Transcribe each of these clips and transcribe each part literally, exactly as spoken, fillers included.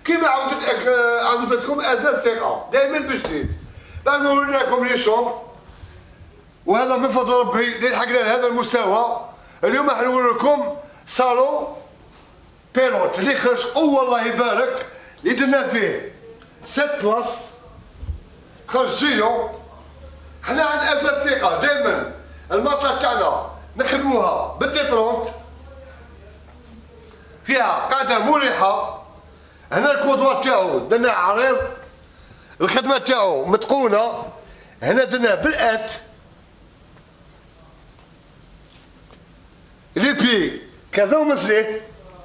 كيما عاودت عاودت لكم اساس ثقه دائما بجديد. بعد ما ورينا لكم لي شوم، وهذا من فضل ربي اللي لحقنا لهذا المستوى. اليوم راح نقول لكم صالون بيلوت اللي خرج قوه الله يبارك، اللي درنا فيه ست بلاص خرج جيو. حنا عند اساس ثقه دائما المطلة تاعنا نخدموها بالديترونت، فيها قاعده مريحه. هنا الكودوار تاعو درنا عريض، الخدمه تاعو متقونه. هنا درنا بالات لي بي كذا ومثليه،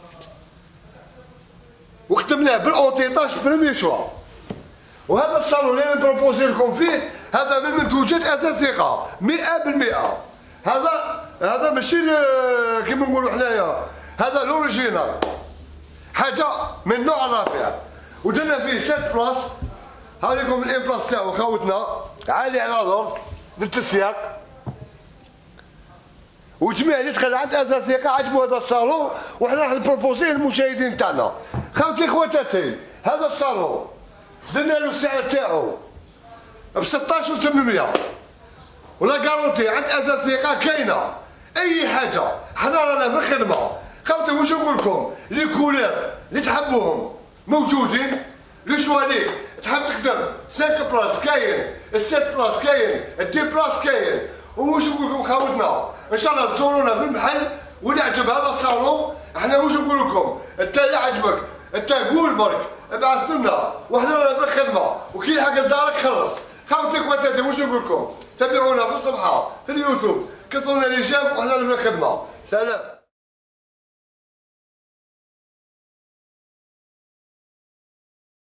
وختمناه بالاونتيطاج بريمي شوا. وهذا الصالون اللي نبروبوزي لكم فيه هذا من منتوجات اساس ثقه مئة بالمئة. هذا هذا ماشي كيما نقولوا حنايا، هذا لوريجينال، حاجه من نوع رافع. ودرنا فيه ست بلاص. هاوليكم الامبلاس تاعو خوتنا عالي على الارض للتسياق. وجميع اللي دخل عند اساس ثقه عجبو هذا الصالون، وحنا راح نبروبوزيه للمشاهدين تاعنا. خوتي خواتاتي، هذا الصالون درنا له السعر تاعو ب ستاش و ثمنمية، ولا كارونتي عند اساس ثقه كاينه. اي حاجه حنا رانا في الخدمه. خوتي واش نقول لكم، لي كولير اللي تحبوهم موجودين. لي شواليك تحب تخدم خمسة بلاص كاين، ست بلاص كاين، عشرة بلاص كاين. واش نقول لكم خوتنا، ان شاء الله تزورونا في المحل. واللي عجب هذا الصالون احنا واش نقول لكم، انت اللي عجبك انت قول برك ابعث لنا، وحنا رانا في الخدمه. وكي حق لدارك خلص. خوتي خواتاتي واش نقول لكم، تابعونا في الصفحه في اليوتيوب، كثرونا لي جيم وحنا في الخدمه. سلام.